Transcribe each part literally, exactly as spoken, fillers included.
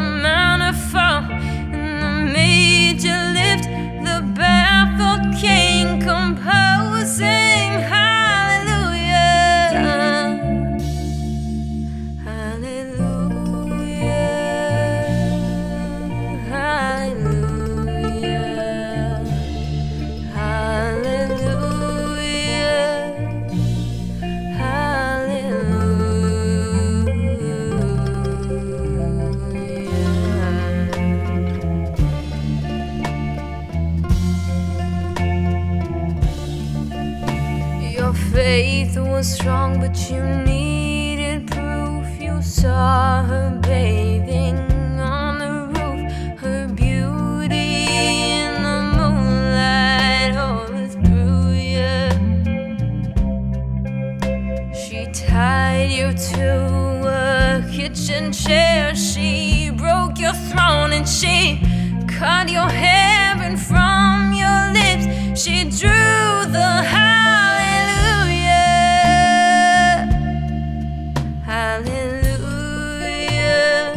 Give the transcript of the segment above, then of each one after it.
mountain fall, and I made you lift the baffled king, composing hallelujah, hallelujah, hallelujah, hallelujah, hallelujah. Your faith was strong, but you needed proof. You saw her bathing on the roof, her beauty in the moonlight overthrew you. She tied you to a kitchen chair, she broke your throne, and she cut your hair, and from your lips she drew the hallelujah, hallelujah,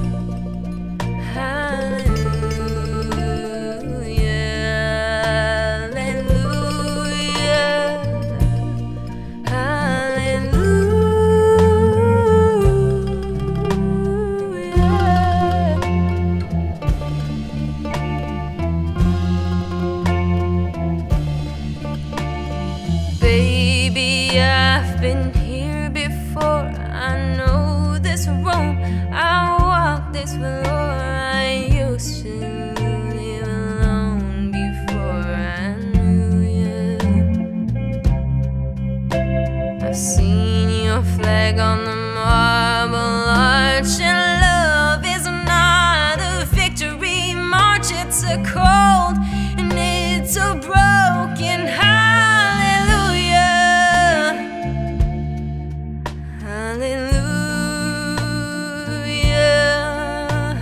hallelujah, hallelujah. Baby, I've been here before. I know this room, I walk this floor. I used to live alone before I knew you. I've seen your flag on the marble arch, and love is not a victory march. It's a cold and it's a broken hallelujah, hallelujah,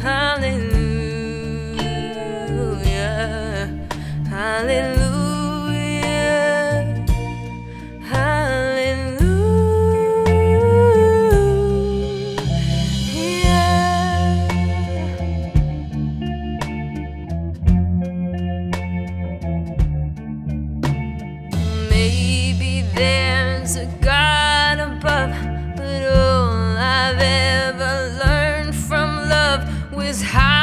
hallelujah, hallelujah, hallelujah. Maybe there's a God above, but all I've ever learned from love was how